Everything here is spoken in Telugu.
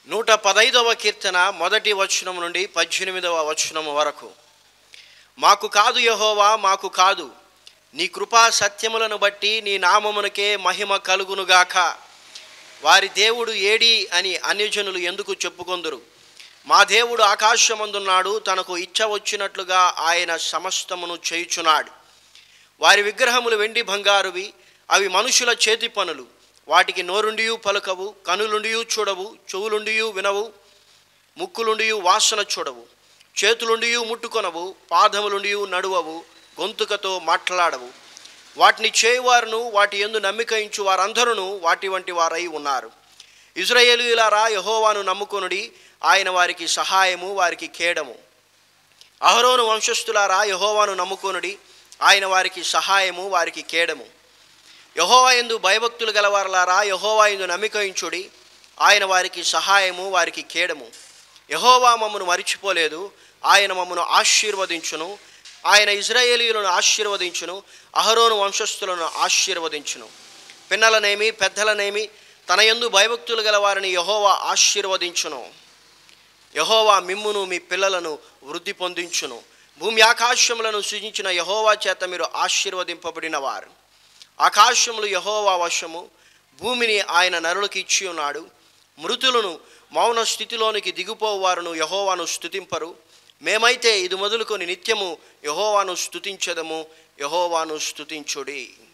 115వ కీర్తన మొదటి వచనం నుండి 18వ వచనం వరకు. మాకు కాదు యెహోవా, మాకు కాదు, నీ కృపా సత్యములను బట్టి నీ నామమునకే మహిమ కలుగునుగాక. వారి దేవుడు ఏడి అని అన్యజనులు ఎందుకు చెప్పుకొందురు? మా దేవుడు ఆకాశమందున్నాడు, తనకు ఇచ్చ వచ్చినట్లుగా ఆయన సమస్తమును చేయుచున్నాడు. వారి విగ్రహములు వెండి బంగారువి, అవి మనుషుల చేతి పనులు. వాటికి నోరుండియు పలుకవు, కనులుండియు చూడవు, చెవులుండియు వినవు, ముక్కులుండియు వాసన చూడవు, చేతులుండియు ముట్టుకొనవు, పాదములుండియు నడువవు, గొంతుకతో మాట్లాడవు. వాటిని చేయువారును వాటి యందు నమ్మిక ఉంచు వారందరూ వాటి వంటి వారై ఉన్నారు. ఇశ్రాయేలీయులారా, యెహోవాను నమ్ముకొనుడి, ఆయన వారికి సహాయము, వారికి కేడము. అహరోను వంశస్థులారా, యెహోవాను నమ్ముకొనుడి, ఆయన వారికి సహాయము, వారికి కేడము. యెహోవా యందు భయభక్తులు గలవారలారా, యెహోవా యందు నమ్మిక ఉంచుడి, ఆయన వారికి సహాయము, వారికి కేడము. యెహోవా మమ్మను మరిచిపోలేదు, ఆయన మమ్మను ఆశీర్వదించును. ఆయన ఇశ్రాయేలీయులను ఆశీర్వదించును, అహరోను వంశస్థులను ఆశీర్వదించును. పిన్నలనేమి పెద్దలనేమి తన యందు భయభక్తులు గలవారిని యెహోవా ఆశీర్వదించును. యెహోవా మిమ్మును మీ పిల్లలను వృద్ధి పొందించును. భూమి ఆకాశములను సృజించిన యెహోవా చేత మీరు ఆశీర్వదింపబడిన వారు. ఆకాశములు యెహోవా వశము, భూమిని ఆయన నరులకు ఇచ్చి ఉన్నాడు. మృతులను మౌన స్థితిలోనికి దిగిపోవారును యెహోవాను స్తుతింపరు. మేమైతే ఇది మొదలుకొని నిత్యము యెహోవాను స్తుతించెదము. యెహోవాను స్తుతించుడి.